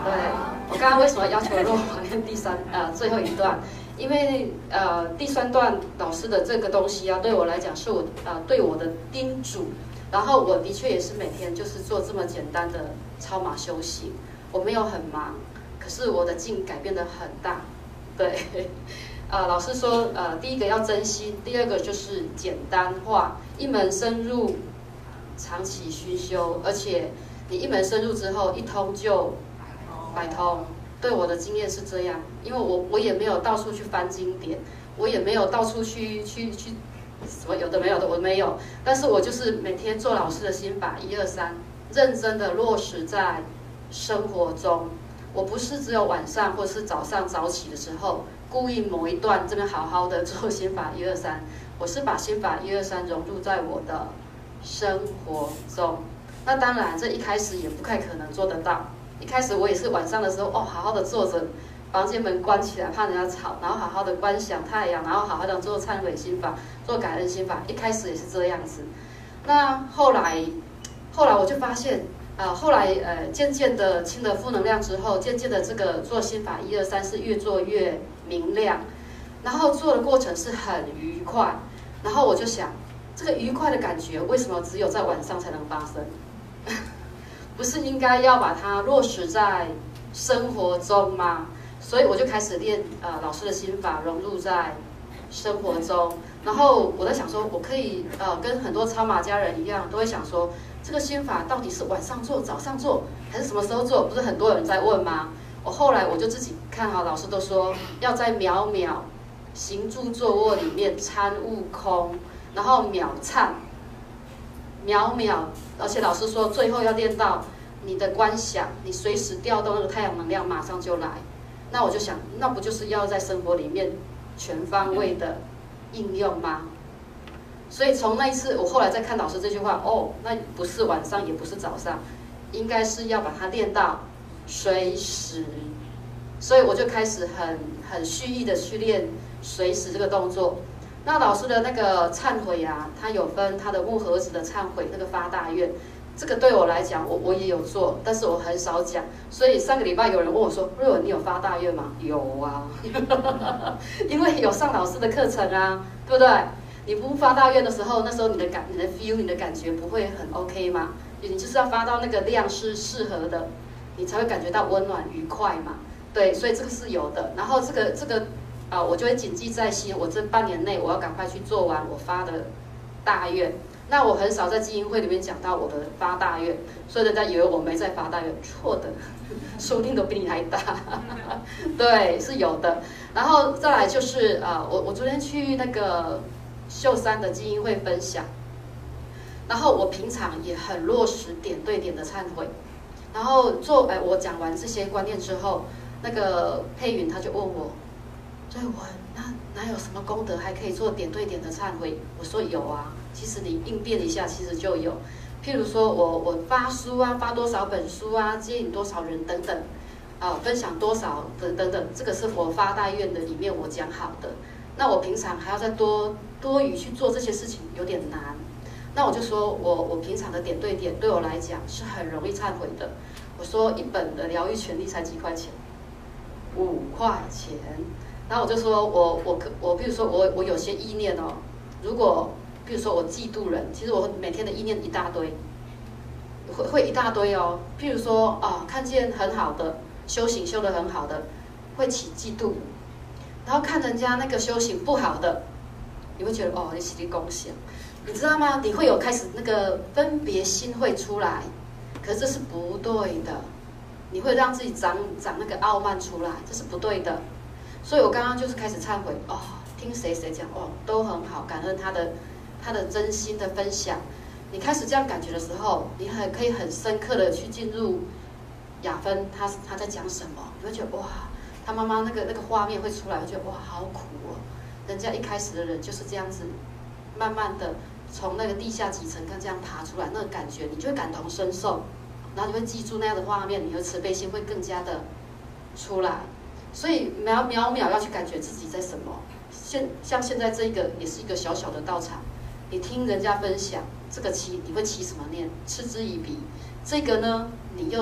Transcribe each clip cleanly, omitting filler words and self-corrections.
对，我刚刚为什么要求若华念最后一段？因为第3段老师的这个东西啊，对我来讲是我对我的叮嘱。然后我的确也是每天就是做这么简单的超马修行，我没有很忙，可是我的境改变得很大。对，老师说第一个要真心，第二个就是简单化，一门深入，长期熏修，而且你一门深入之后，一通就百通。对我的经验是这样，因为我也没有到处去翻经典，我也没有到处去什么有的没有的我没有，但是我就是每天做老师的心法1、2、3，认真的落实在生活中。我不是只有晚上或是早上早起的时候，故意某一段这边好好的做心法1、2、3，我是把心法1、2、3融入在我的生活中。那当然，这一开始也不太可能做得到。一开始我也是晚上的时候，好好的坐着，房间门关起来，怕人家吵，然后好好的观想太阳，然后好好的做忏悔心法，做感恩心法。一开始也是这样子。那后来我就发现，后来渐渐的清了负能量之后，渐渐的这个做心法1、2、3是越做越明亮，然后做的过程是很愉快。然后我就想，这个愉快的感觉为什么只有在晚上才能发生？不是应该要把它落实在生活中吗？所以我就开始练老师的心法，融入在生活中。然后我在想说，我可以跟很多超马家人一样，都会想说，这个心法到底是晚上做、早上做，还是什么时候做？不是很多人在问吗？后来我就自己看好，老师都说要在秒秒行住坐卧里面参悟空，然后秒忏。秒秒，而且老师说最后要练到你的观想，你随时调动那个太阳能量，马上就来。那我就想，那不就是要在生活里面全方位的应用吗？所以从那一次，我后来再看老师这句话，那不是晚上，也不是早上，应该是要把它练到随时。所以我就开始很蓄意的去练随时这个动作。那老师的那个忏悔啊，他有分他的木盒子的忏悔，那个发大愿，这个对我来讲，我也有做，但是我很少讲。所以上个礼拜有人问我说：“瑞文，你有发大愿吗？”有啊，因为有上老师的课程啊，对不对？你不发大愿的时候，那时候你的 feel， 你的感觉不会很 OK 吗？你就是要发到那个量是适合的，你才会感觉到温暖愉快嘛。对，所以这个是有的。然后这个。我就会谨记在心，我这半年内我要赶快去做完我发的大愿。那我很少在基金会里面讲到我的发大愿，所以人家以为我没在发大愿，错的，说不定都比你还大。对，是有的。然后再来就是我昨天去那个秀山的基金会分享，然后我平常也很落实点对点的忏悔。然后我讲完这些观念之后，那个佩云他就问我。对，哪有什么功德还可以做点对点的忏悔？我说有啊，其实你应变一下，其实就有。譬如说我发书啊，发多少本书啊，接引多少人等等，分享多少等等，这个是我发大愿的里面我讲好的。那我平常还要再多余去做这些事情，有点难。那我就说我平常的点对点，对我来讲是很容易忏悔的。我说一本的疗愈权利才几块钱，5块钱。然后我就说我比如说我有些意念哦，如果比如说我嫉妒人，其实我每天的意念一大堆，会一大堆哦。譬如说看见很好的修行修得很好的，会起嫉妒，然后看人家那个修行不好的，你会觉得你起立恭喜，你知道吗？你会有开始那个分别心会出来，可是这是不对的，你会让自己长那个傲慢出来，这是不对的。所以我刚刚就是开始忏悔听谁讲都很好，感恩他的真心的分享。你开始这样感觉的时候，你可以很深刻的去进入雅芬他在讲什么，你会觉得他妈妈那个画面会出来，会觉得好苦哦。人家一开始的人就是这样子，慢慢的从那个地下几层这样爬出来，那个感觉你就会感同身受，然后你会记住那样的画面，你的慈悲心会更加的出来。所以秒要去感觉自己在什么。像现在这个也是一个小小的道场，你听人家分享这个你会起什么念，嗤之以鼻。这个呢，你又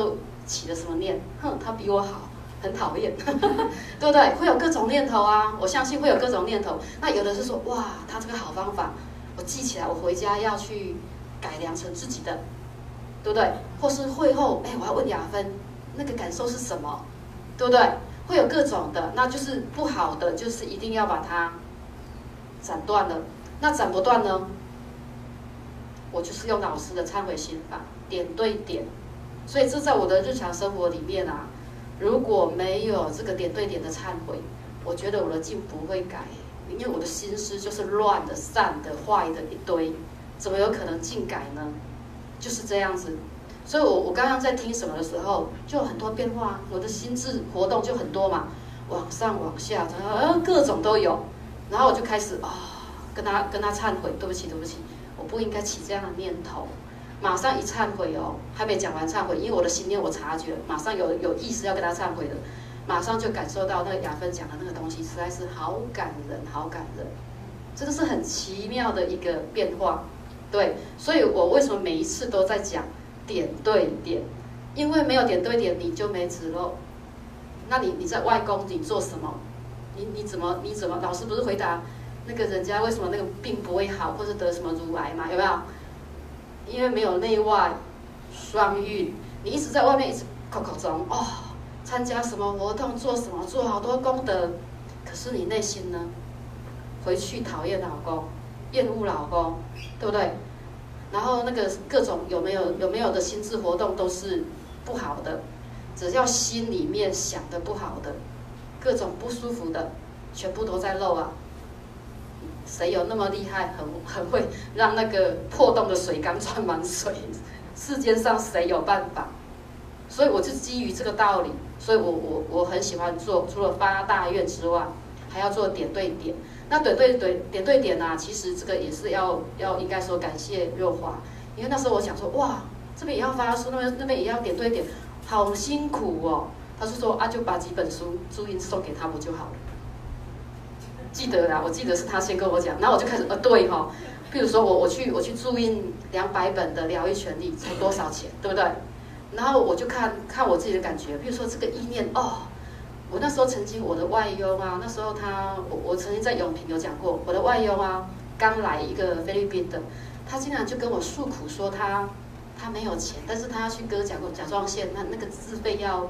起了什么念？哼，他比我好，很讨厌，对不对？会有各种念头啊，我相信会有各种念头。那有的是说，哇，他这个好方法，我记起来，我回家要去改良成自己的，对不对？或是会后，哎，我要问雅芬，那个感受是什么，对不对？会有各种的，那就是不好的，就是一定要把它斩断了。那斩不断呢？我就是用老师的忏悔心法，点对点。所以这在我的日常生活里面啊，如果没有这个点对点的忏悔，我觉得我的境不会改，因为我的心思就是乱的、散的、坏的一堆，怎么有可能境改呢？就是这样子。所以我刚刚在听什么的时候，就有很多变化，我的心智活动就很多嘛，往上往下，各种都有。然后我就开始跟他忏悔，对不起，我不应该起这样的念头。马上一忏悔哦，还没讲完忏悔，因为我的心念我察觉，马上有意识要跟他忏悔的，马上就感受到那个雅芬讲的那个东西实在是好感人，好感人，真的是很奇妙的一个变化。对，所以我为什么每一次都在讲点对点？因为没有点对点，你就没指漏。那你在外公你做什么？你怎么？老师不是回答那个人家为什么那个病不会好，或是得什么乳癌嘛？有没有？因为没有内外双运，你一直在外面一直口中参加什么活动，做什么，做好多功德，可是你内心呢？回去讨厌老公，厌恶老公，对不对？然后那个各种有没有的心智活动都是不好的，只要心里面想的不好的，各种不舒服的，全部都在漏啊。谁有那么厉害，很会让那个破洞的水缸装满水？世间上谁有办法？所以我就基于这个道理，所以我很喜欢做，除了发大愿之外，还要做点对点。那点对点啊，其实这个也是要应该说感谢若华，因为那时候我想说，哇，这边也要发书，那边也要点对点，好辛苦哦。他是说就把几本书注印送给他不就好了？记得啦，我记得是他先跟我讲，然后我就开始对哈，譬如说我去注印200本的疗愈权利才多少钱，对不对？然后我就看我自己的感觉，譬如说这个意念我那时候曾经我的外佣啊，那时候我曾经在永平有讲过，我的外佣啊刚来一个菲律宾的，他竟然就跟我诉苦说他没有钱，但是他要去割甲状腺，那个自费要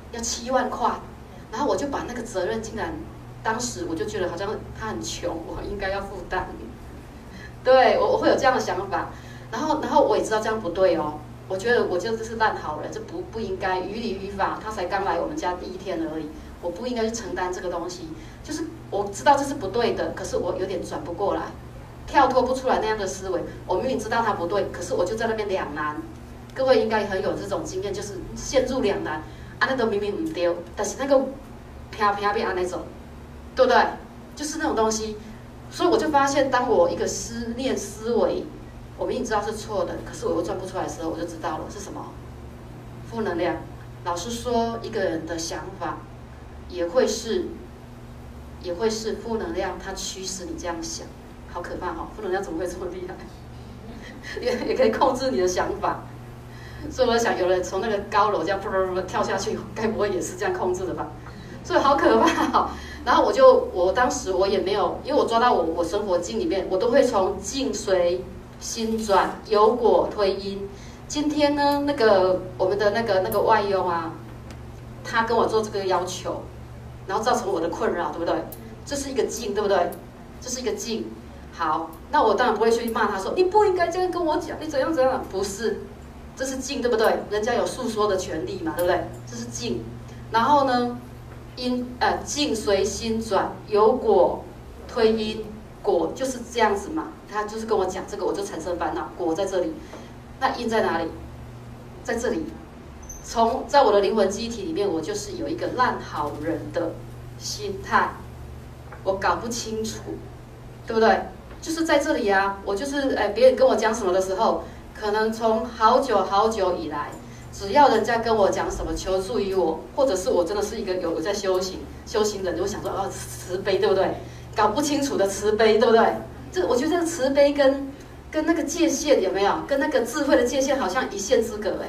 7万块，然后我就把那个责任竟然。当时我就觉得好像他很穷，我应该要负担。对，我会有这样的想法，然后我也知道这样不对哦。我觉得我就是烂好人，这不应该于理于法。他才刚来我们家第1天而已，我不应该去承担这个东西。就是我知道这是不对的，可是我有点转不过来，跳脱不出来那样的思维。我明明知道他不对，可是我就在那边两难。各位应该很有这种经验，就是陷入两难，那都明明不对，但是那个偏变那种。对不对？就是那种东西，所以我就发现，当我一个思维，我明明知道是错的，可是我又转不出来的时候，我就知道了是什么？负能量。老师说，一个人的想法也会是负能量，它驱使你这样想，好可怕哈！负能量怎么会这么厉害？也可以控制你的想法。所以我想，有人从那个高楼这样跳下去，该不会也是这样控制的吧？所以好可怕哦。然后我当时我也没有，因为我抓到我生活境里面，我都会从境随心转，有果推因。今天呢，那个我们的那个外佣啊，他跟我做这个要求，然后造成我的困扰，对不对？这是一个境，对不对？这是一个境。好，那我当然不会去骂他说你不应该这样跟我讲，你怎样怎样，不是，这是境，对不对？人家有诉说的权利嘛，对不对？这是境。然后呢？境随心转，有果推因，果就是这样子嘛。他就是跟我讲这个，我就产生烦恼。果在这里，那因在哪里？在这里。在我的灵魂机体里面，我就是有一个烂好人的心态，我搞不清楚，对不对？就是在这里啊，我就是别人跟我讲什么的时候，可能从好久以来。只要人家跟我讲什么求助于我，或者是我真的是一个有在修行人，就想说慈悲，对不对？搞不清楚的慈悲，对不对？我觉得这个慈悲跟那个界限有没有，跟那个智慧的界限好像一线之隔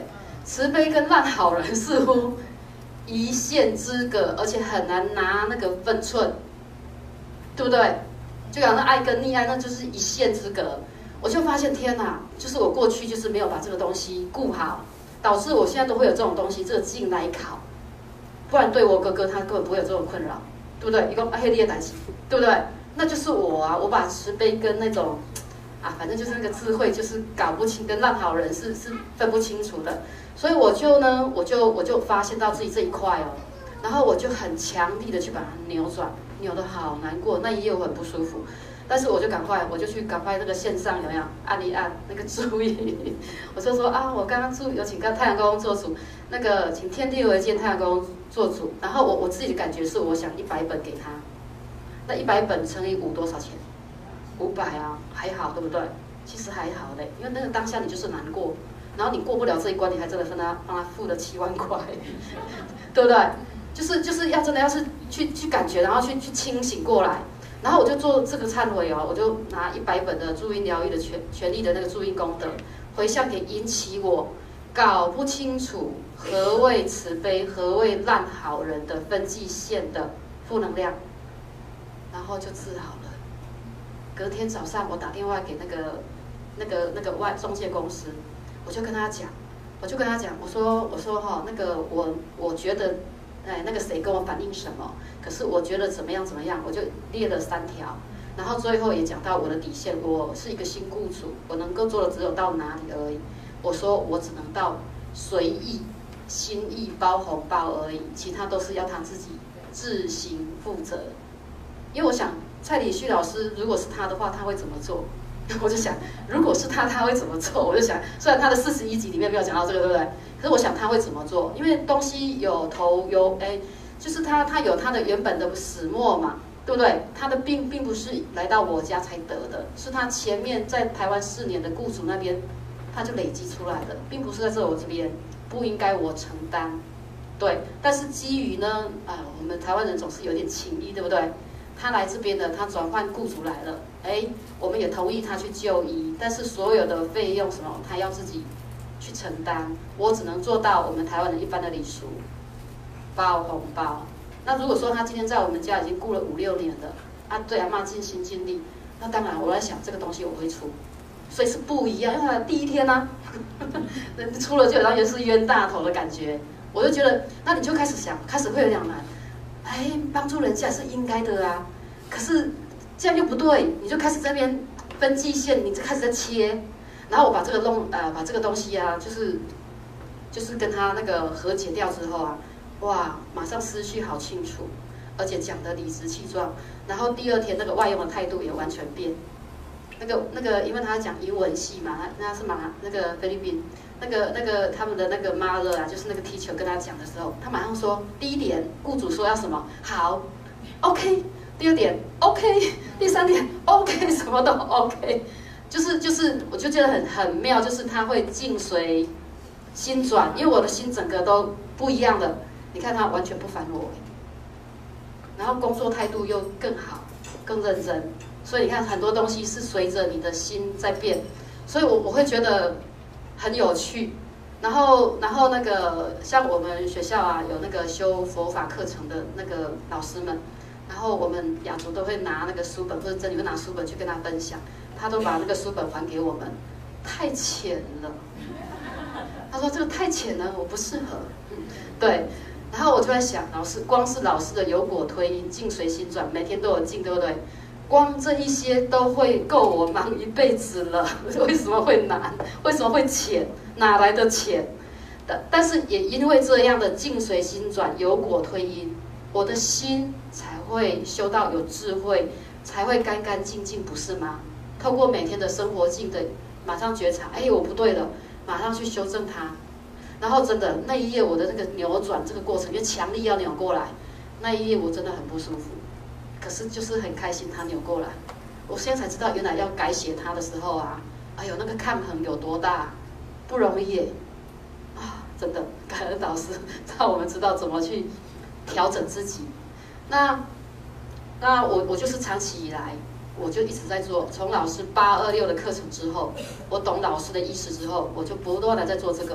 慈悲跟烂好人似乎一线之隔，而且很难拿那个分寸，对不对？就讲那爱跟溺爱，那就是一线之隔。我就发现天哪，就是我过去就是没有把这个东西顾好，导致我现在都会有这种东西，这个劲来考。不然对我哥哥他根本不会有这种困扰，对不对？一个黑列胆气，对不对？那就是我啊，我把慈悲跟那种反正就是那个智慧，就是搞不清，跟烂好人是分不清楚的。所以我就发现到自己这一块哦，然后我就很强力的去把它扭转，扭得好难过，那一夜我很不舒服。但是我就赶快那个线上有没有按一按那个注意，我就说我刚刚有请太阳公做主，那个请天地为鉴太阳公做主，然后我自己的感觉是，我想100本给他，那100本乘以5多少钱？500啊，还好对不对？其实还好嘞，因为那个当下你就是难过，然后你过不了这一关，你还真的帮他付了7万块，对不对？就是要真的要是去感觉，然后去清醒过来。然后我就做这个忏悔哦，我就拿100本的注音疗愈的权利的那个注音功德回向给引起我搞不清楚何谓慈悲、何谓烂好人的分际线的负能量，然后就治好了。隔天早上我打电话给那个中介公司，我就跟他讲，我说那个我觉得。那个谁跟我反映什么？可是我觉得怎么样，我就列了3条，然后最后也讲到我的底线，我是一个新雇主，我能够做的只有到哪里而已。我说我只能到随意、心意包红包而已，其他都是要他自己自行负责。因为我想蔡礼旭老师如果是他的话，他会怎么做？我就想，如果是他会怎么做？我就想，虽然他的41集里面没有讲到这个，对不对？可是我想他会怎么做？因为东西有头有就是他有他的原本的始末嘛，对不对？他的病并不是来到我家才得的，是他前面在台湾4年的雇主那边他就累积出来的，并不是在我这边，不应该我承担。对，但是基于呢，我们台湾人总是有点情义，对不对？他来这边的，他转换雇主来了，我们也同意他去就医，但是所有的费用什么，他要自己去承担。我只能做到我们台湾人一般的礼俗，包红包。那如果说他今天在我们家已经雇了5、6年了，对阿嬷尽心尽力，那当然我在想这个东西我会出，所以是不一样。因为他第一天呢，出了就好像是冤大头的感觉，我就觉得，那你就开始想，开始会有两难。帮助人家是应该的啊，可是这样又不对，你就开始在那边分界线，你就开始在切，然后我把这个把这个东西啊，就是跟他那个和解掉之后啊，哇，马上思绪好清楚，而且讲得理直气壮，然后第2天那个外佣的态度也完全变，那个，因为他讲英文系嘛，那是那个菲律宾。那个他们的那个 mother 啊，就是那个 teacher 跟他讲的时候，他马上说，第1点，雇主说要什么，好 ，OK， 第2点 OK， 第3点 OK， 什么都 OK， 就是，我就觉得很妙，就是他会境随心转，因为我的心整个都不一样的，你看他完全不烦我，然后工作态度又更好，更认真，所以你看很多东西是随着你的心在变，所以我会觉得。很有趣，然后那个像我们学校啊，有那个修佛法课程的那个老师们，然后我们雅族都会拿那个书本，或者真理会拿书本去跟他分享，他都把那个书本还给我们，太浅了。他说这个太浅了，我不适合。对，然后我就在想，光是老师的有果推因，境随心转，每天都有境，对不对？光这一些都会够我忙一辈子了，为什么会难？为什么会浅？哪来的浅？但是也因为这样的境随心转，有果推因，我的心才会修到有智慧，才会干干净净，不是吗？透过每天的生活境的，马上觉察，我不对了，马上去修正它。然后真的那一夜我的那个扭转这个过程，因为强力要扭过来，那一夜我真的很不舒服。可是就是很开心，他扭过来。我现在才知道，原来要改写他的时候啊，那个抗衡有多大，不容易耶！真的感恩老师，让我们知道怎么去调整自己。那我就是长期以来，我就一直在做。从老师826的课程之后，我懂老师的意思之后，我就不断的在做这个。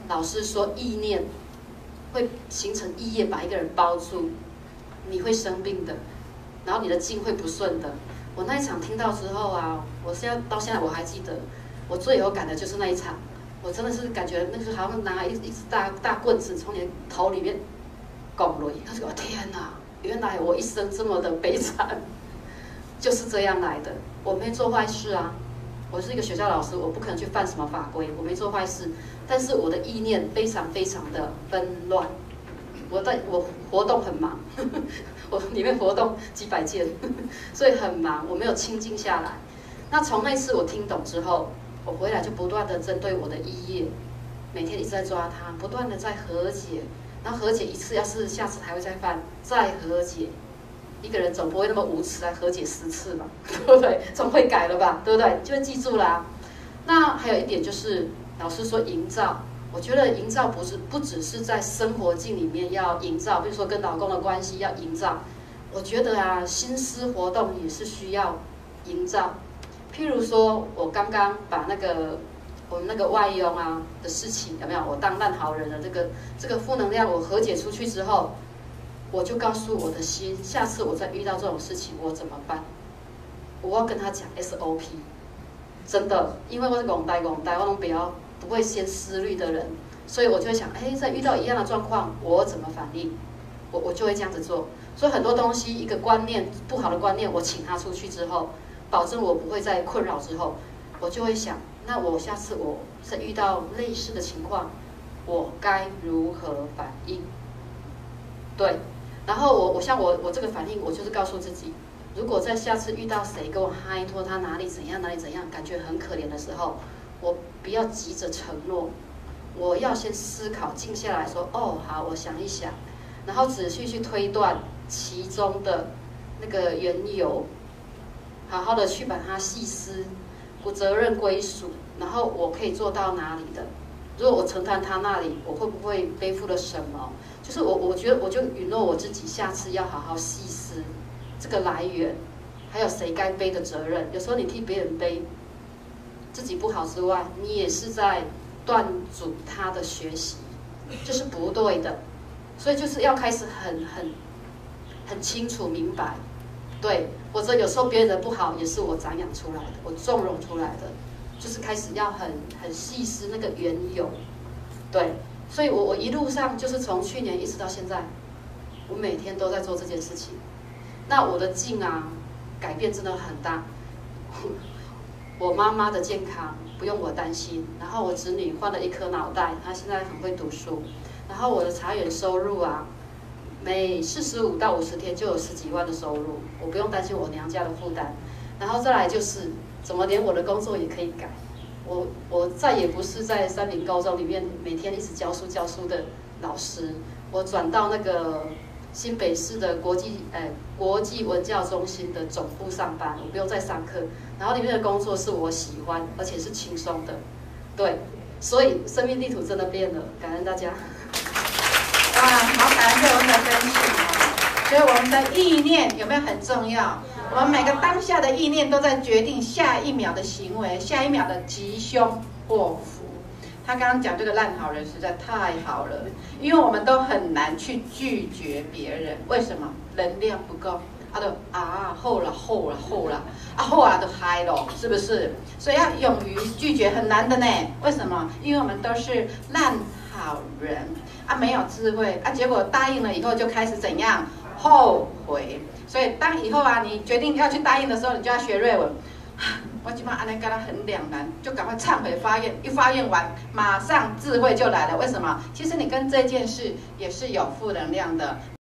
老师说意念会形成意业，把一个人包住，你会生病的，然后你的境会不顺的。我那一场听到之后啊，我到现在我还记得，我最有感的就是那一场，我真的是感觉那个好像拿一支大棍子从你的头里面拱落去，他说：“天哪，原来我一生这么的悲惨，就是这样来的。我没做坏事啊，我是一个学校老师，我不可能去犯什么法规，我没做坏事。但是我的意念非常非常的纷乱，我活动很忙，我里面活动几百件，所以很忙，我没有清静下来。那从那次我听懂之后，我回来就不断的针对我的意业，每天一直在抓它，不断的在和解。然后和解一次，要是下次还会再犯，再和解。一个人总不会那么无耻来和解10次吧，对不对？总会改了吧，对不对？就会记住啦。那还有一点就是，老师说营造，我觉得营造不只是在生活境里面要营造，比如说跟老公的关系要营造，我觉得啊，心思活动也是需要营造。譬如说，我刚刚把我们那个外佣啊的事情有没有？我当烂好人的这个负能量，我和解出去之后，我就告诉我的心，下次我再遇到这种事情，我怎么办？我要跟他讲 SOP， 真的，因为我是戆呆，我都不会先思虑的人，所以我就会想，哎，在遇到一样的状况，我怎么反应？我就会这样子做。所以很多东西，一个观念不好的观念，我请他出去之后，保证我不会再困扰之后，我就会想，那我下次我再遇到类似的情况，我该如何反应？对，然后我像我这个反应，我就是告诉自己，如果在下次遇到谁跟我嗨托他哪里怎样，感觉很可怜的时候，我不要急着承诺，我要先思考，静下来说，哦，好，我想一想，然后仔细去推断其中的那个缘由，好好的去把它细思，责任归属，然后我可以做到哪里的？如果我承担他那里，我会不会背负了什么？就是我觉得我就允诺我自己，下次要好好细思这个来源，还有谁该背的责任。有时候你替别人背，自己不好之外，你也是在断阻他的学习，这是不对的。所以就是要开始很清楚明白，对，或者有时候别人的不好也是我长养出来的，我纵容出来的，就是开始要很细思那个缘由，对。所以我一路上就是从去年一直到现在，我每天都在做这件事情。那我的境啊，改变真的很大。我妈妈的健康不用我担心，然后我子女换了一颗脑袋，他现在很会读书。然后我的茶园收入啊，每45到50天就有10几万的收入，我不用担心我娘家的负担。然后再来就是，怎么连我的工作也可以改？我再也不是在三民高中里面每天一直教书的老师，我转到那个新北市的国际文教中心的总部上班，我不用再上课，然后里面的工作是我喜欢而且是轻松的，对，所以生命地图真的变了，感恩大家。 哇，好感恩对我们的分享哦。所以我们的意念有没有很重要？我们每个当下的意念都在决定下一秒的行为，下一秒的吉凶祸福。他刚刚讲这个烂好人实在太好了，因为我们都很难去拒绝别人，为什么？能量不够。好了，后来都嗨了，是不是？所以要勇于拒绝很难的呢。为什么？因为我们都是烂好人啊，没有智慧啊，结果答应了以后就开始怎样？后悔。所以当以后啊，你决定要去答应的时候，你就要学瑞文。我基本上安尼跟他很两难，就赶快忏悔发愿，一发愿完，马上智慧就来了。为什么？其实你跟这件事也是有负能量的。